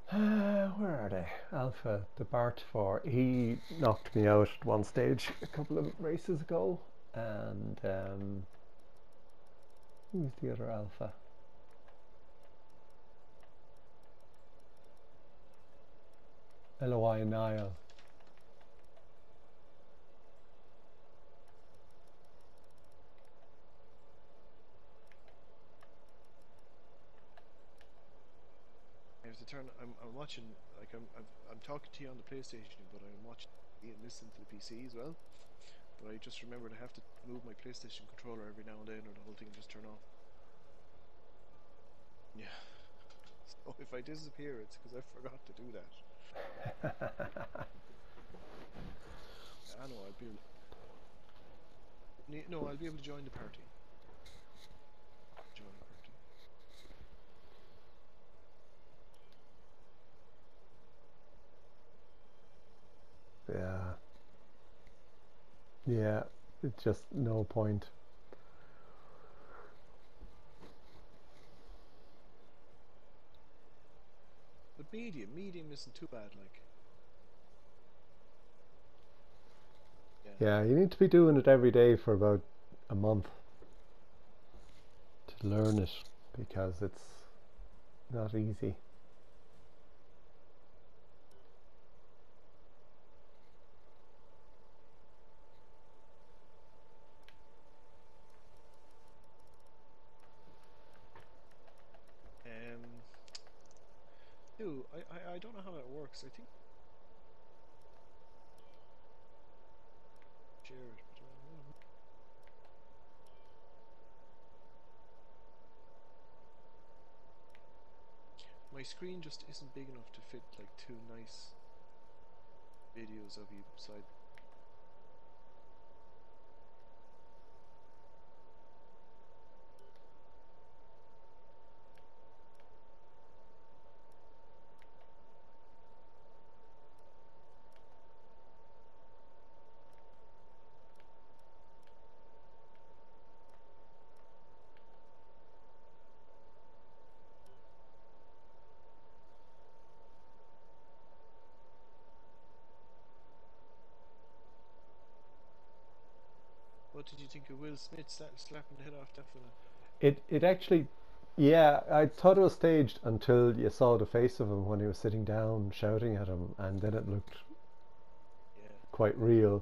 Where are they? Alpha, the Bart 4. He knocked me out at one stage a couple of races ago. And who's the other Alpha? LOI Nile. I have to turn. I'm watching. Like I'm talking to you on the PlayStation, but I'm watching and listening to the PC as well. But I just remembered I have to move my PlayStation controller every now and then, or the whole thing will just turn off. Yeah. So if I disappear, it's because I forgot to do that. I know I'll be able. No, I'll be able to join the party. Join the party. Yeah. Yeah, it's just no point. But medium isn't too bad. Like. Yeah, you need to be doing it every day for about a month to learn it, because it's not easy. Um. Dude, I don't know how it works. I think share it, but my screen just isn't big enough to fit like two nice videos of you beside. What did you think of Will Smith slapping the head off that fella? It actually, yeah, I thought it was staged until you saw the face of him when he was sitting down shouting at him, and then it looked Yeah. quite real.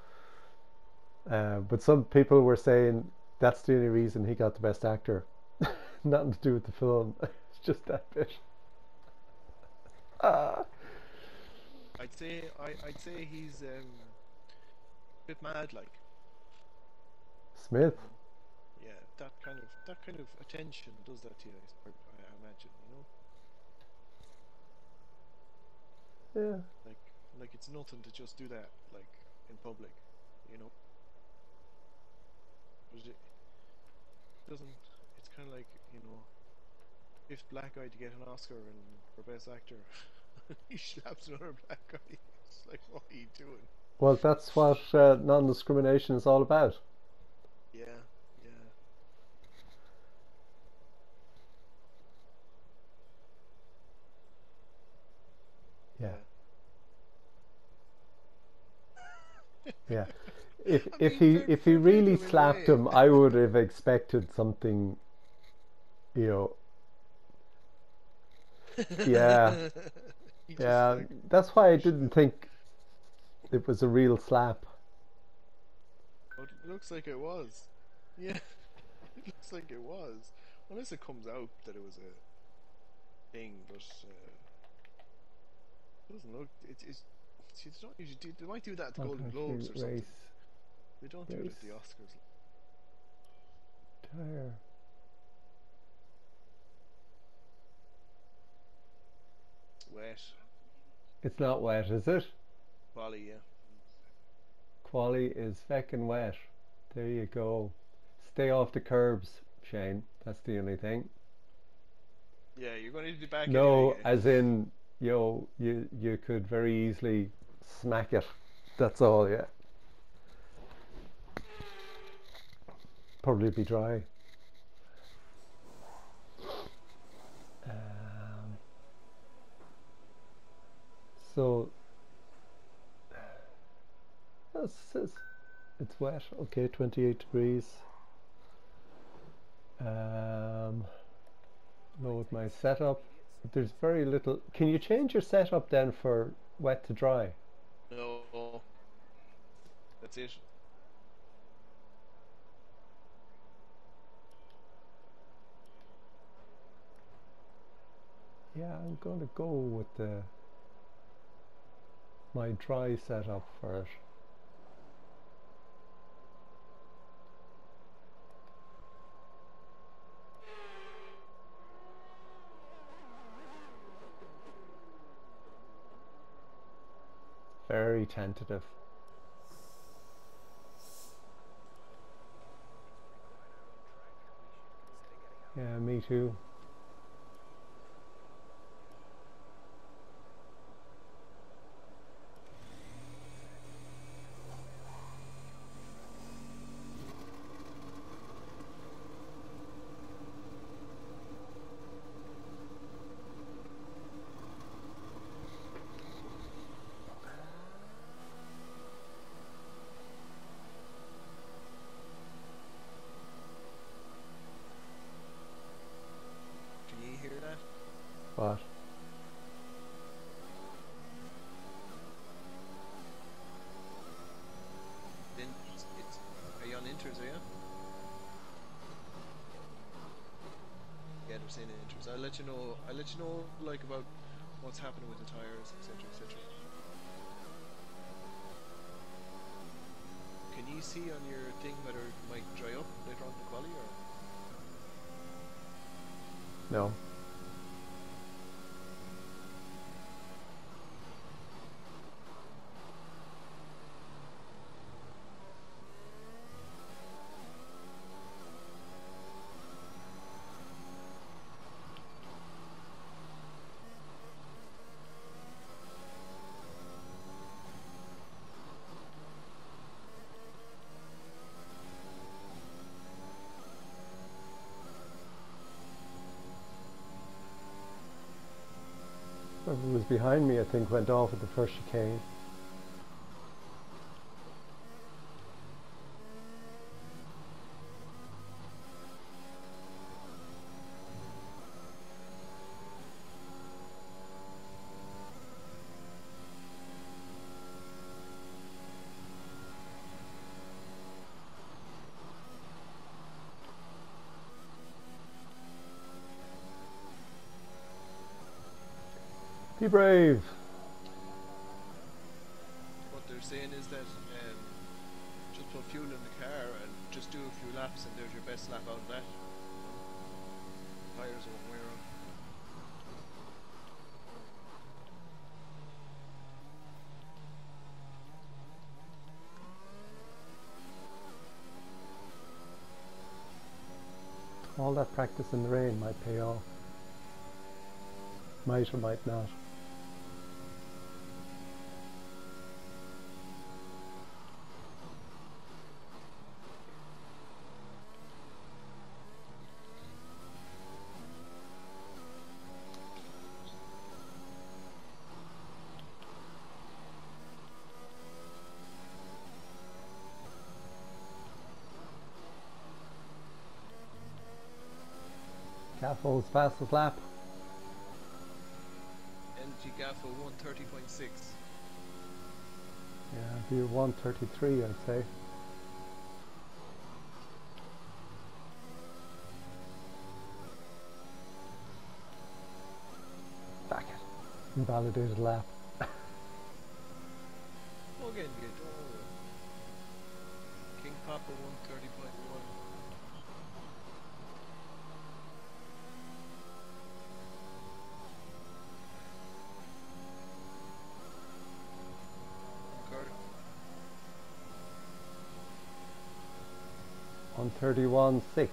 But some people were saying that's the only reason he got the best actor. Nothing to do with the film. It's just that bit. Ah. I'd say he's a bit mad, like, Smith. you know. Yeah, that kind of attention does that to you. I imagine, you know. Yeah. Like like it's nothing to just do that, like, in public, you know. But it doesn't. It's kind of like, you know, if black guy to get an Oscar and for best actor, he slaps another black guy. It's like, what are you doing? Well, that's what non-discrimination is all about. Yeah, yeah, Yeah. yeah. Yeah. If I if mean, he if he fair play to really him in a slapped way. him, I would have expected something, you know. Yeah. He just Yeah. like That's why I pushes didn't him. think it was a real slap. But it looks like it was. Yeah, it looks like it was. Unless it comes out that it was a thing, but it doesn't look. It's. See, they don't usually do. They might do that at the I'll Golden actually Globes or something. race They don't do it at race the Oscars. tire. It's wet. It's not wet, is it? Bali, yeah. Quali is feckin' wet. There you go. Stay off the curbs, Shane. That's the only thing. Yeah, you're going to need to be back anyway, No, eh? as in, you could very easily smack it. That's all. Yeah, probably be dry. Um, So it's, it's wet. Okay, 28 degrees. Load my setup. There's very little. Can you change your setup then for wet to dry? No, that's it. Yeah, I'm going to go with the my dry setup for it. Very tentative. Yeah, me too. Can you hear that? But Then are you on inters, are you? Yeah, they're saying inters. I'll let you know. I'll let you know like about what's happening with the tires, etc., etc. Can you see on your thing whether it might dry up later on in the quali or? no. Whoever was behind me, I think, went off at the first chicane. Be brave. What they're saying is that just put fuel in the car and just do a few laps, and there's your best lap out of that. Tires won't wear on. All that practice in the rain might pay off. Might or might not. Cafo's fastest lap. NG Gaffo 130.6. Yeah, be 133, I'd say. Back it. Invalidated lap. Oh, again, good. Oh. King Papa 130.1. Carter. 131.6.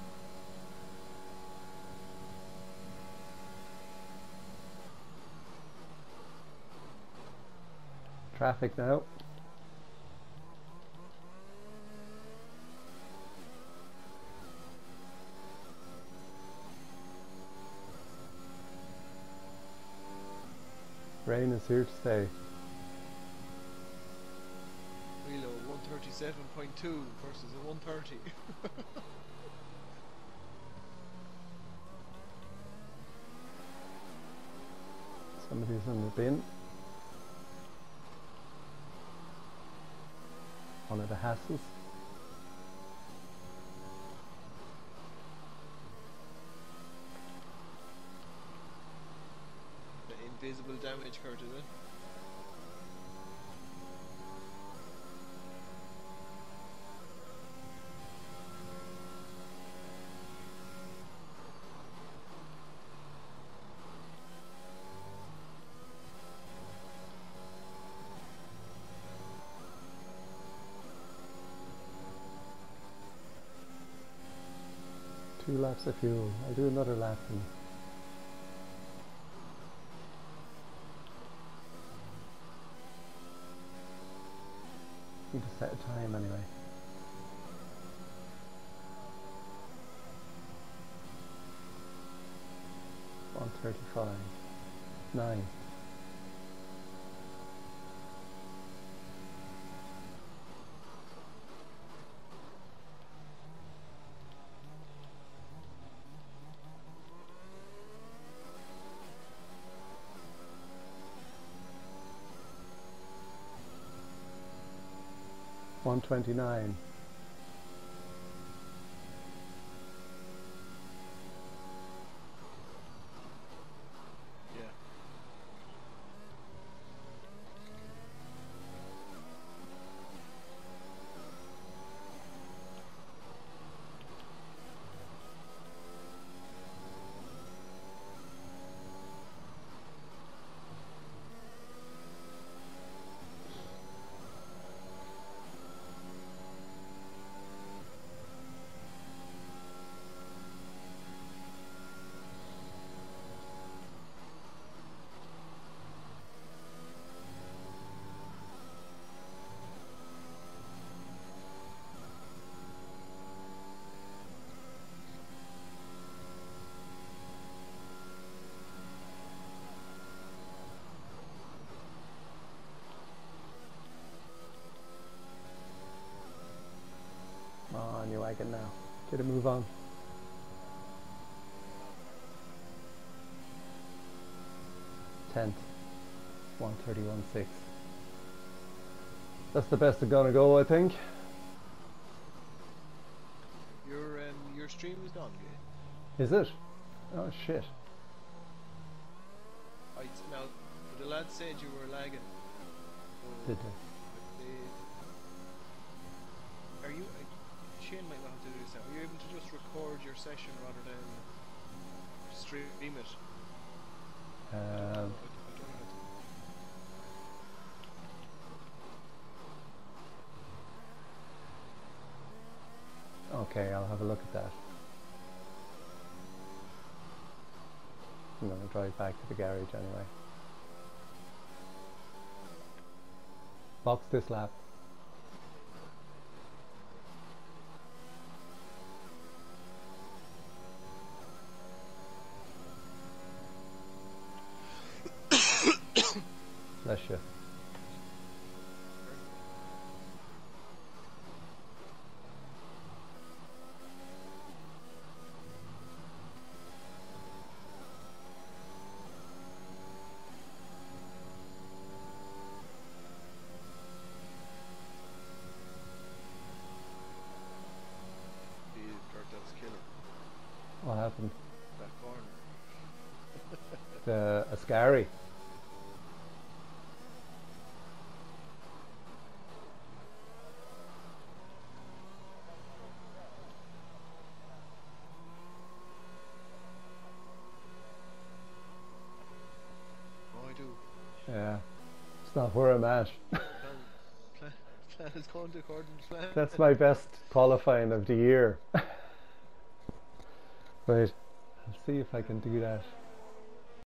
Traffic now. Rain is here to stay. Reload 137.2 versus a 130. Somebody's in the bin. One of the Hasses. The invisible damage, Kurt, is it? Two laps of fuel. I'll do another lap and need to set a time anyway. $1:35. 9. $1:29. Yeah. Come on, you wagon now. Get a move on. 10th. 1:31.6. That's the best it's gonna go, I think. Your stream is gone, yeah? Is it? Oh shit. Now, the lad said you were lagging. So Did they? are you? Shane might not have to do this now. Are you able to just record your session rather than stream it? I don't know Okay, I'll have a look at that. I'm going to drive back to the garage anyway. Box this lap. Bless you. that's killer. What happened? That corner. The Ascari. Oh, I do. Yeah, it's not where I'm at. Plan is going according to plan. That's my best qualifying of the year. Right, I'll see if I can do that.